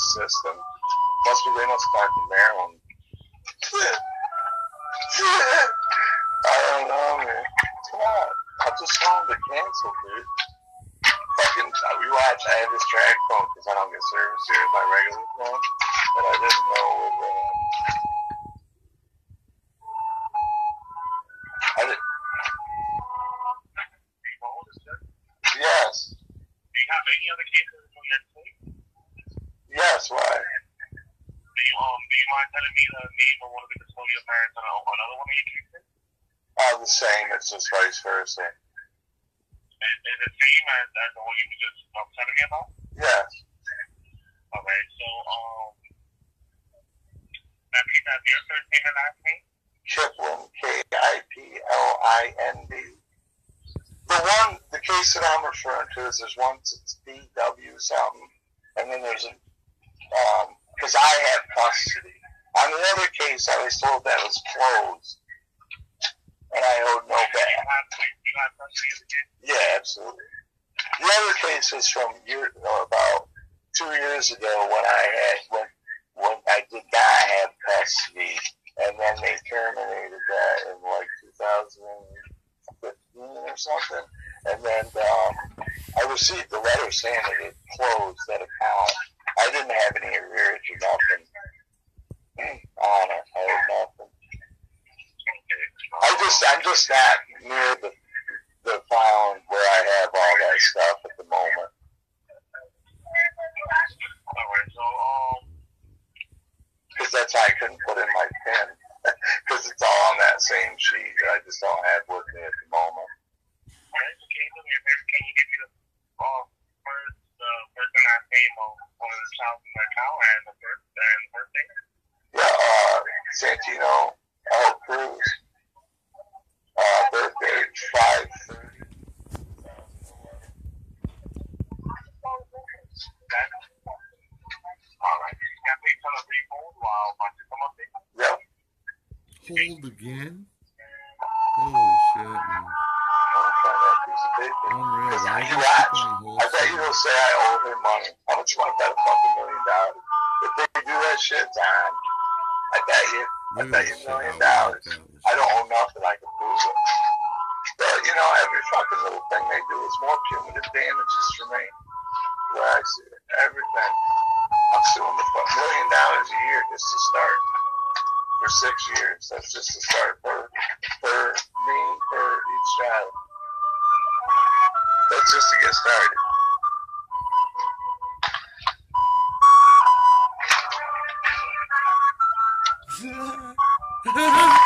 system. Must be they must talk to Maryland. I don't know, man. Come on. I just wanted to cancel, dude. Fucking, I have this track phone because I don't get service here, my regular phone, but I didn't know it was, Yes. Do you have any other cases in your state? Yes, why? Do you mind telling me the name of one of the custodial parents on another one of your cases? The same, it's just vice versa. Is it the same as the one you were just telling me about? Yes. Okay, so, now do you have your first name and last name? Kiplin, Kiplind. The case that I'm referring to is there's one, it's BW something, and then there's a, because I have custody. On the other case, I was told that was closed, and I owed no back. You have custody of the kid? Yeah, absolutely. The other case was from about 2 years ago when I did not have custody, and then they terminated that in like 2015 or something. And then I received a letter saying that it closed that account. I didn't have any arrears or nothing on it. I had nothing. I'm just not near the filing where I have all that stuff at the moment. Alright, so, because that's how I couldn't put in my PIN. Because it's all on that same sheet that I just don't have with me at the moment. Alright, so can you give me the first and last name of one of the child's in the account and the birthday? Yeah, Santino L. Cruz. Birthday 5/30. Alright, can I please tell a brief hold while I come up there? Yep. Hold again? Holy shit, man. I'll find that piece of paper. Unreal. Because Why you do watch. people hold I bet you will say I owe him money. How much you want to bet $1 million? If they do that shit, Don, I bet you $1 million. I don't owe nothing. I can prove it. But, every fucking little thing they do is more punitive damages for me. Where I see it. Everything. I'm suing the $1 million a year just to start. For 6 years. That's just to start for me, for each child. That's just to get started.